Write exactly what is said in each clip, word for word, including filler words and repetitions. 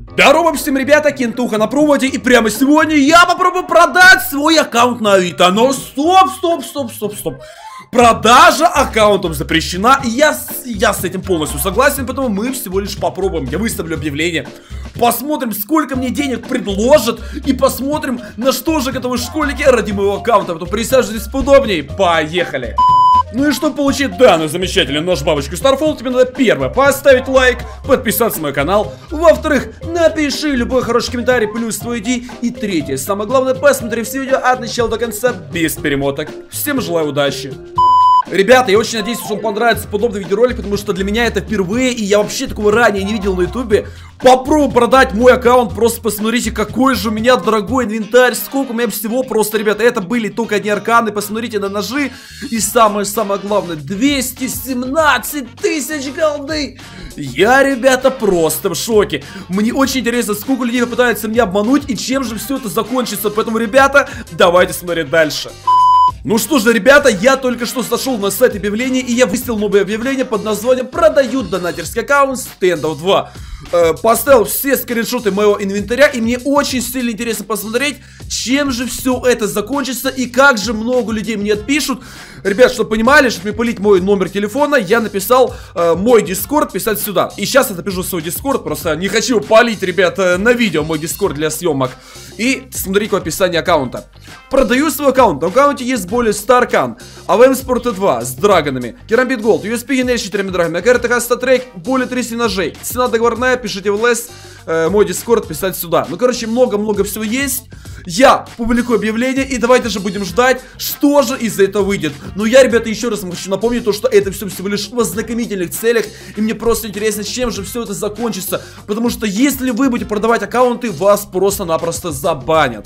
Здорово всем, ребята, Кентуха на проводе, и прямо сегодня я попробую продать свой аккаунт на Авито. Но стоп, стоп, стоп, стоп, стоп. Продажа аккаунтов запрещена, и я, я с этим полностью согласен, поэтому мы всего лишь попробуем. Я выставлю объявление, посмотрим, сколько мне денег предложат, и посмотрим, на что же готовы школьники ради моего аккаунта. Потом присаживайтесь поудобнее, поехали. Ну и чтобы получить данную замечательную нож бабочку Starfall, тебе надо первое поставить лайк, подписаться на мой канал, во-вторых, напиши любой хороший комментарий плюс твой ай ди, и третье, самое главное, посмотри все видео от начала до конца без перемоток. Всем желаю удачи. Ребята, я очень надеюсь, что вам понравится подобный видеоролик, потому что для меня это впервые, и я вообще такого ранее не видел на ютубе. Попробую продать мой аккаунт, просто посмотрите, какой же у меня дорогой инвентарь, сколько у меня всего, просто, ребята, это были только одни арканы, посмотрите на ножи, и самое-самое главное, двести семнадцать тысяч голды. Я, ребята, просто в шоке. Мне очень интересно, сколько людей попытаются меня обмануть, и чем же все это закончится, поэтому, ребята, давайте смотреть дальше. Ну что же, ребята, я только что зашел на сайт объявлений, и я выставил новое объявление под названием «Продают донатерский аккаунт Standoff два». Э, поставил все скриншоты моего инвентаря, и мне очень сильно интересно посмотреть, чем же все это закончится, и как же много людей мне отпишут. Ребят, чтобы понимали, чтобы мне полить мой номер телефона, я написал э, мой дискорд писать сюда. И сейчас я напишу свой дискорд, просто не хочу полить, ребята, на видео мой дискорд для съемок. И смотрите в описании аккаунта. Продаю свой аккаунт. На аккаунте есть более ста аркан. АВМ Спорт два с драгонами. Керамбит Голд, ю эс пи Генерь с четырьмя драгонами. АКРТХ статрек, более тридцати ножей. Цена договорная, пишите в лес. Э, мой дискорд писать сюда. Ну, короче, много-много всего есть. Я публикую объявление, и давайте же будем ждать, что же из этого выйдет. Но я, ребята, еще раз вам хочу напомнить, то, что это все всего лишь в ознакомительных целях, и мне просто интересно, чем же все это закончится. Потому что если вы будете продавать аккаунты, вас просто-напросто забанят.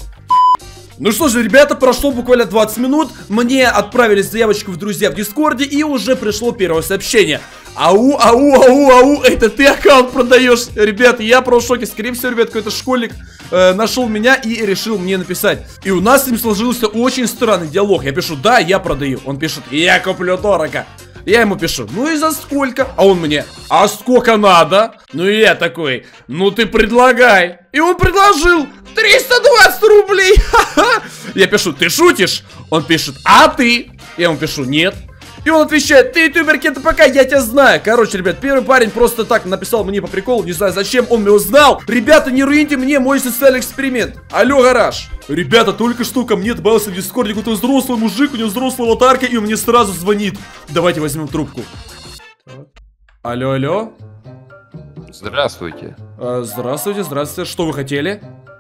Ну что же, ребята, прошло буквально двадцать минут, мне отправили заявочку в друзья в дискорде, и уже пришло первое сообщение. Ау, ау, ау, ау, это ты аккаунт продаешь? Ребята, я просто в шоке, скорее всего, ребят, какой-то школьник э, нашел меня и решил мне написать. И у нас с ним сложился очень странный диалог. Я пишу, да, я продаю. Он пишет, я куплю дорого. Я ему пишу, ну и за сколько? А он мне, а сколько надо? Ну и я такой, ну ты предлагай. И он предложил триста двадцать рублей. Я пишу, ты шутишь? Он пишет, а ты? Я ему пишу, нет. И он отвечает, ты ютубер Кента ПК, я тебя знаю. Короче, ребят, первый парень просто так написал мне по приколу, не знаю зачем, он меня узнал. Ребята, не руините мне мой социальный эксперимент. Алло, гараж. Ребята, только что ко мне добавился в дискорде какой-то взрослый мужик, у него взрослая аватарка, и он мне сразу звонит. Давайте возьмем трубку. Алло, алло. Здравствуйте. А, здравствуйте, здравствуйте. Что вы хотели?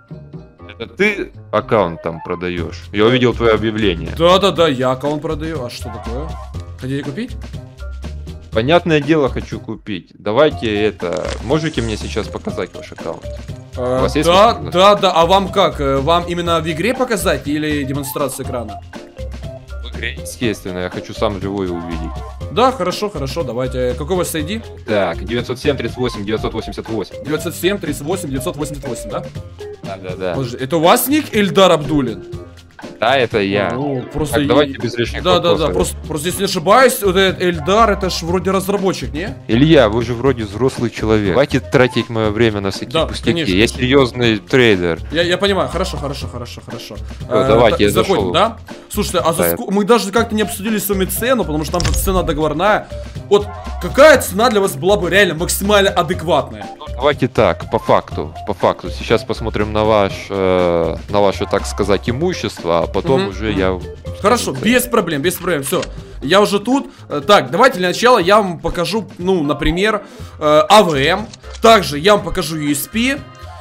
Это ты аккаунт там продаешь? Я увидел твое объявление. Да-да-да, я аккаунт продаю. А что такое? Хотите купить? Понятное дело, хочу купить. Давайте это... Можете мне сейчас показать ваш аккаунт? А, У вас есть да, да, да. А вам как? Вам именно в игре показать или демонстрацию экрана? В игре, естественно. Я хочу сам живую увидеть. Да, хорошо, хорошо. Давайте. Какой у вас ай ди? Так, девятьсот семь тридцать восемь девятьсот восемьдесят восемь. девятьсот семь тридцать восемь девятьсот восемьдесят восемь, да? Да, да, да. Подожди, это у вас ник Эльдар Абдулин? Да, это я. Ну, просто так, я... давайте без лишних да, вопросов. Да, да, просто, просто если не ошибаюсь, вот этот Эльдар, это ж вроде разработчик, не? Илья, вы же вроде взрослый человек. Давайте тратить мое время на всякие да, пустяки. Конечно, я конечно. серьезный трейдер. Я, я понимаю, хорошо, хорошо, хорошо, хорошо. Все, а, давайте, я заходим, зашел. Да? Слушайте, а за ск... мы даже как-то не обсудили с вами цену, потому что там же цена договорная. Вот какая цена для вас была бы реально максимально адекватная? Ну, давайте так, по факту, по факту. Сейчас посмотрим на ваш, э, на ваше, так сказать, имущество, а потом угу, уже угу. я... Хорошо, без проблем, без проблем, все. Я уже тут. Так, давайте для начала я вам покажу, ну, например, э, АВМ. Также я вам покажу ю эс пи.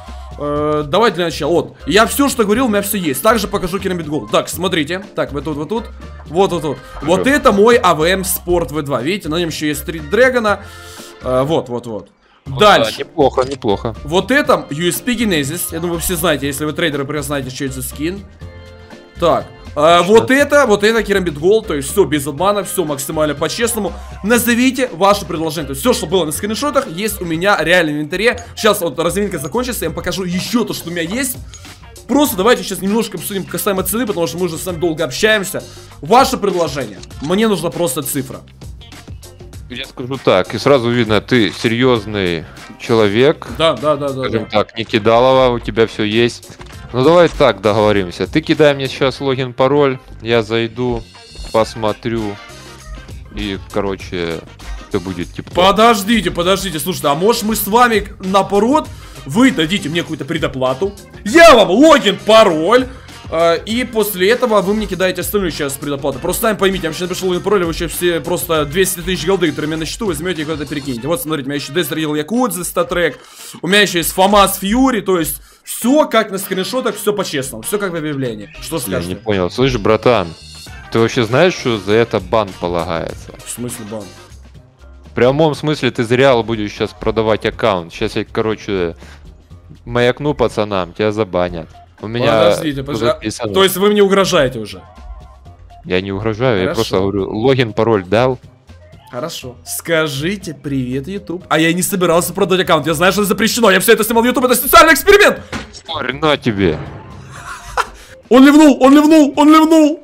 Э, давайте для начала. Вот, я все, что говорил, у меня все есть. Также покажу Керамбит Голд. Так, смотрите. Так, вот тут, вот тут. Вот, вот, вот. Вот это мой АВМ Спорт ви два. Видите, на нем еще есть три дрэгона. Э, вот, вот, вот. Дальше. Да, неплохо, неплохо. Вот это ю эс пи Genesis. Я думаю, вы все знаете, если вы трейдеры, прекрасно знаете, что это за скин. Так. А, вот это, вот это Керамбит Голд, то есть все без обмана, все максимально по-честному. Назовите ваше предложение. То есть все, что было на скриншотах, есть у меня реально в инвентаре. Сейчас вот разминка закончится, я вам покажу еще то, что у меня есть. Просто давайте сейчас немножко обсудим касаемо цены, потому что мы уже с вами долго общаемся. Ваше предложение. Мне нужна просто цифра. Я скажу так, и сразу видно, ты серьезный человек. Да, да, да, да. Скажем да. так, не кидалово, у тебя все есть. Ну давай так договоримся. Ты кидай мне сейчас логин, пароль, я зайду, посмотрю. И, короче, это будет типа. Подождите, подождите, слушайте, а может мы с вами наоборот, вы дадите мне какую-то предоплату, я вам логин, пароль, э, и после этого вы мне кидаете остальную сейчас предоплату. Просто сами поймите, я сейчас напишу логин, пароль, вы еще все просто двести тысяч голды, которые у меня на счету, возьмете и куда-то перекинете. Вот, смотрите, у меня еще Desert Eagle Якудза, статрек, у меня еще есть Фамас Фьюри, то есть все как на скриншотах, все по-честному, все как в объявлении. Что скажете? Я не понял. Слышь, братан, ты вообще знаешь, что за это бан полагается? В смысле бан? В прямом смысле ты зря будешь сейчас продавать аккаунт. Сейчас я, короче, маякну пацанам, тебя забанят. У меня Подождите, подождите. записано. То есть вы мне угрожаете уже? Я не угрожаю, Хорошо. я просто говорю, логин, пароль дал. Хорошо. Скажите привет, YouTube. А я не собирался продать аккаунт. Я знаю, что это запрещено. Я все это снимал в YouTube. Это социальный эксперимент. Смотри, на тебе. Он ливнул, он ливнул, он ливнул.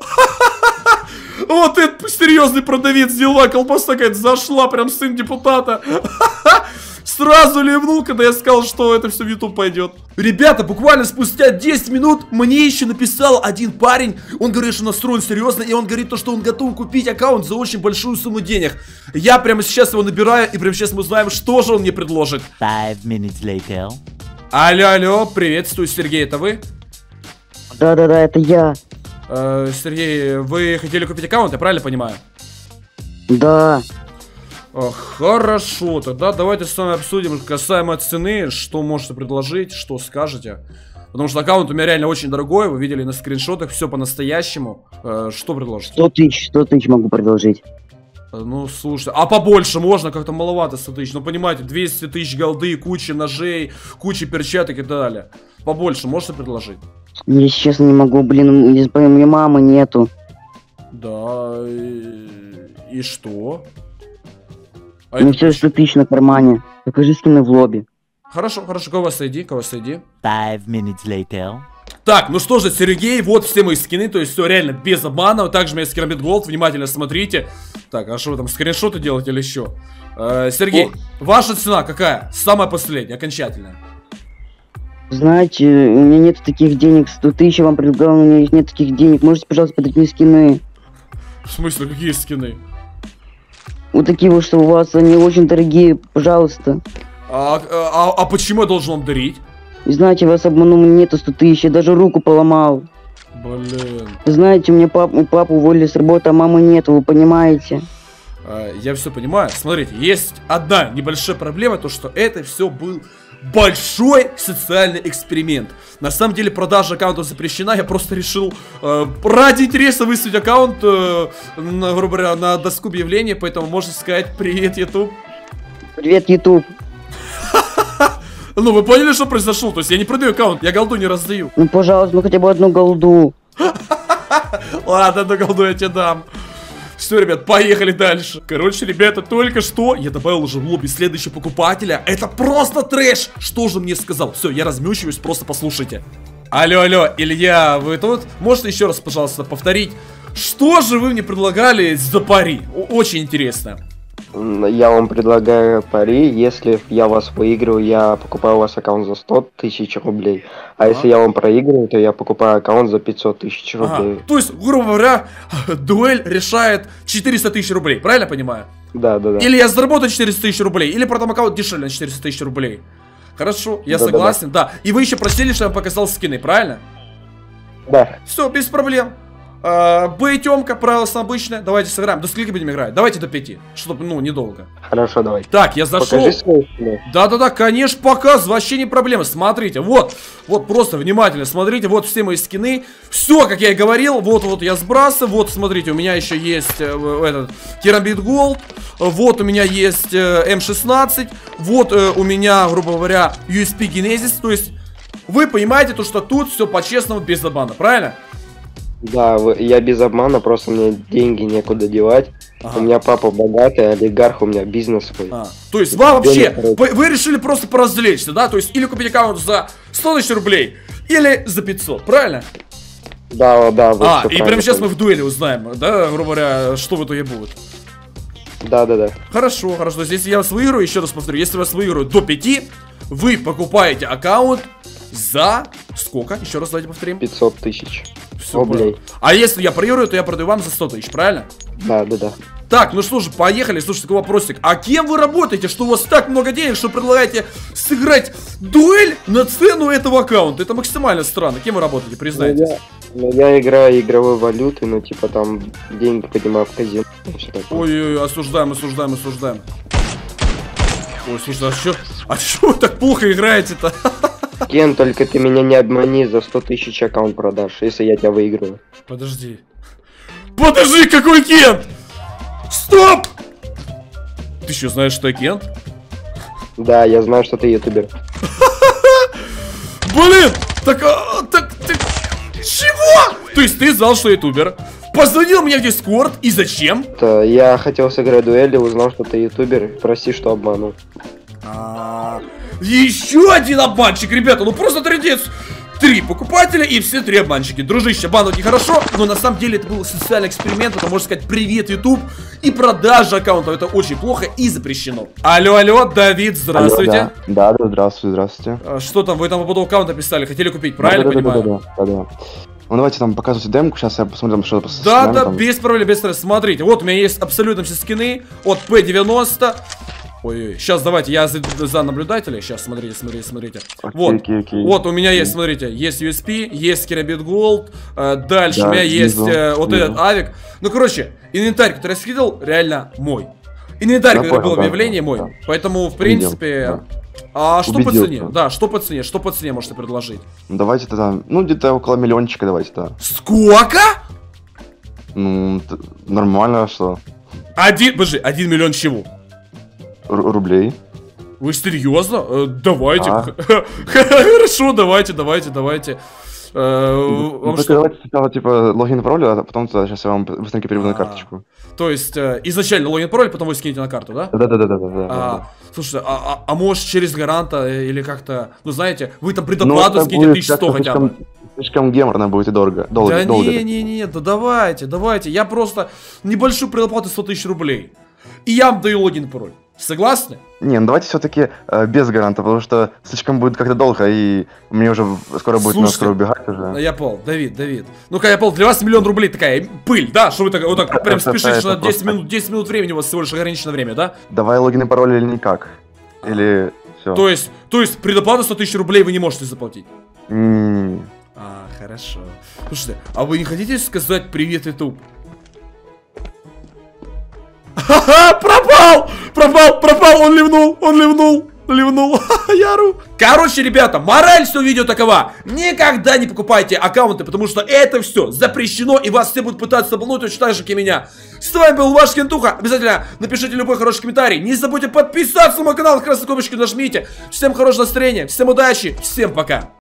Вот этот серьезный продавец, дела, колбаса какая-то зашла, прям сын депутата. Сразу ливнул, когда я сказал, что это все в YouTube пойдет. Ребята, буквально спустя десять минут мне еще написал один парень. Он говорит, что настроен серьезно, и он говорит, то, что он готов купить аккаунт за очень большую сумму денег. Я прямо сейчас его набираю, и прямо сейчас мы узнаем, что же он мне предложит. Five minutes later. Алло, алло, приветствую, Сергей, это вы? Да-да-да, это я. Э, Сергей, вы хотели купить аккаунт, я правильно понимаю? Да. Э, Хорошо, тогда давайте с вами обсудим касаемо цены, что можете предложить, что скажете. Потому что аккаунт у меня реально очень дорогой, вы видели на скриншотах, все по-настоящему. Э, Что предложите? Сто тысяч, сто тысяч могу предложить. Э, Ну, слушайте, а побольше можно, как-то маловато сто тысяч. Ну, понимаете, двести тысяч голды, куча ножей, куча перчаток и так далее. Побольше можете предложить? Я честно не могу, блин, у меня мамы нету. Да, и, и что? А У меня это все почему? сто тысяч на кармане. Покажи скины в лобби. Хорошо, хорошо, кого вас айди, кого вас айди? Five minutes later. Так, ну что же, Сергей, вот все мои скины, то есть все реально без обмана. Также у меня есть Керамбит Голд, внимательно смотрите. Так, а что вы там, скриншоты делаете или еще? Э, Сергей, О. ваша цена какая? Самая последняя, окончательная. Знаете, у меня нет таких денег. Сто тысяч я вам предлагал, но у меня нет таких денег. Можете, пожалуйста, подать мне скины? В смысле, какие скины? Вот такие вот, что у вас, они очень дорогие, пожалуйста. А, а, а почему я должен вам дарить? И знаете, вас обманул, у меня нету сто тысяч, я даже руку поломал. Блин. Знаете, у меня пап, у папу уволили с работы, а мамы нету, вы понимаете? А, я все понимаю. Смотрите, есть одна небольшая проблема, то что это все был большой социальный эксперимент. На самом деле продажа аккаунтов запрещена. Я просто решил э, ради интереса выставить аккаунт, э, на, грубо говоря, на доску объявлений. Поэтому можно сказать привет, YouTube. Привет, YouTube. Ну, вы поняли, что произошло? То есть я не продаю аккаунт, я голду не раздаю. Ну, пожалуйста, ну хотя бы одну голду. Ладно, одну голду я тебе дам. Все, ребят, поехали дальше. Короче, ребята, только что я добавил уже в лобби следующего покупателя. Это просто трэш. Что же мне сказал? Все, я размечиваюсь, просто послушайте. Алло, алло, Илья, вы тут? Можете еще раз, пожалуйста, повторить? Что же вы мне предлагали за пари? О- Очень интересно. Я вам предлагаю пари, если я вас выиграю, я покупаю у вас аккаунт за сто тысяч рублей. А если я вам проигрываю, то я покупаю аккаунт за пятьсот тысяч рублей. Ага. То есть, грубо говоря, дуэль решает четыреста тысяч рублей, правильно я понимаю? Да, да, да. Или я заработаю четыреста тысяч рублей, или продам аккаунт дешевле на четыреста тысяч рублей. Хорошо, я Да-да-да. согласен, да. И вы еще просили, что я вам показал скины, правильно? Да. Все, без проблем. А, Б, Тёмка, правило обычное. Давайте сыграем. До скольки будем играть? Давайте до пяти. Чтобы, ну, недолго. Хорошо, давай. Так, я зашел. Покажи свой скин. Да-да-да, конечно, показ, вообще не проблема. Смотрите, вот, вот просто внимательно смотрите, вот все мои скины. Все, как я и говорил, вот-вот я сбрасываю. Вот, смотрите, у меня еще есть э, этот Керамбит Голд. Вот у меня есть э, эм шестнадцать. Вот э, у меня, грубо говоря, ю эс пи Genesis. То есть, вы понимаете, то, что тут все по-честному, без обмана, правильно? Да, вы- я без обмана, просто мне деньги некуда девать. Ага. У меня папа богатый, олигарх, у меня бизнес свой. А, то есть вам вообще, Денег, вы, вы решили просто поразвлечься, да? То есть или купить аккаунт за сто тысяч рублей, или за пятьсот, правильно? Да, да, вы А, всё и правильно прямо сейчас мы поняли. в дуэли узнаем, да, грубо говоря, что в итоге будет. Да-да-да. Хорошо, хорошо. То есть, если я вас выиграю, еще раз повторю, если вас выиграю до пяти, вы покупаете аккаунт за сколько? Еще раз давайте повторим. пятьсот тысяч Всё, рублей. понял. А если я проиграю, то я продаю вам за сто тысяч, правильно? Да-да-да. Так, ну что же, поехали. Слушайте, такой вопросик. А кем вы работаете, что у вас так много денег, что предлагаете сыграть дуэль на цену этого аккаунта? Это максимально странно. Кем вы работаете, признайтесь? Ну, я играю игровой валюты, ну, типа, там, деньги поднимаю в казино. Ой-ой-ой, осуждаем, осуждаем, осуждаем. Ой, слушай, а что, а что вы так плохо играете-то? Кен, только ты меня не обмани, за сто тысяч аккаунт продашь, если я тебя выиграю. Подожди. Подожди, какой Кент? Стоп! Ты что, знаешь, что я Кент? Да, я знаю, что ты ютубер. Блин! Так, а, так, так... Чего? То есть ты знал, что я ютубер? Позвонил мне в Дискорд, и зачем? То я хотел сыграть дуэль и узнал, что ты ютубер. Прости, что обманул. Еще один обманщик, ребята, ну просто трындец. Три покупателя и все три обманщики. Дружище, обманывать нехорошо, но на самом деле это был социальный эксперимент. Это, можно сказать, привет, YouTube. И продажа аккаунтов, это очень плохо и запрещено. Алло, алло, Давид, здравствуйте. Алло, да. Да, да, здравствуйте, здравствуйте. А, что там, вы там по поводу аккаунта писали, хотели купить, правильно да, да, понимаю? Да, да, да, да, да. Ну давайте там показывайте демку, сейчас я посмотрю, что с Да, скинами, да, там. без проблем, без стресса. Смотрите, вот у меня есть абсолютно все скины от пэ девяносто. Ой, сейчас давайте, я за, за наблюдателя. Сейчас, смотрите, смотрите, смотрите. Окей, Вот, окей, окей. вот у меня есть, смотрите, есть ю эс пи, есть Керабит Голд. э, Дальше Да, у меня снизу, есть э, вот снизу. этот авик. Ну, короче, инвентарь, который я скидывал, реально мой. Инвентарь, Я который понял, был в да, объявлении, да, мой. да. Поэтому, в Увидел, принципе... да. А что по Убедился. цене? Да, что по цене? Что по цене можете предложить? Ну, давайте тогда, ну где-то около миллиончика давайте, да. Сколько? Ну, т- нормально, что? Один, подожди, один миллион чего? Ру- рублей. Вы серьезно? Э, давайте. А. Хорошо, давайте, давайте, давайте. Э, Ну, вам только что? давайте сначала, типа, логин и пароль, а потом тогда сейчас я вам быстренько переведу на А. карточку. То есть э, изначально логин пароль, потом вы скинете на карту, да? Да-да-да-да-да. А, слушайте, а, а, а может через гаранта э, или как-то, ну знаете, вы там Ну, предоплату это скинете будет тысячу сто как-то хотя бы. слишком- Слишком геморно будет и дорого. Долго, Да долго. не, не, не, да давайте, давайте. Я просто небольшую предоплату сто тысяч рублей. И я вам даю логин пароль. Согласны? Не, ну давайте все-таки э, без гаранта, потому что слишком будет как-то долго, и мне уже скоро будет на Слушайте, скоро убегать уже. Я понял, Давид, Давид. Ну-ка, я понял, для вас миллион рублей такая пыль, да? Что вы так, вот так прям Это- спешите, это что на десять просто- минут, десять минут времени у вас всего лишь ограничено время, да? Давай логин и пароль или никак. Или все. То есть, то есть предоплату сто тысяч рублей вы не можете заплатить? Не-не-не. А, хорошо. Слушайте, а вы не хотите сказать привет, YouTube? Ха-ха, пропал! Пропал, пропал, он ливнул, он ливнул, ливнул, Яру. Короче, ребята, мораль всего видео такова. Никогда не покупайте аккаунты, потому что это все запрещено, и вас все будут пытаться обмануть точно так же, как и меня. С вами был ваш Кентуха. Обязательно напишите любой хороший комментарий. Не забудьте подписаться на мой канал, красной кнопочку нажмите. Всем хорошего настроения, всем удачи, всем пока.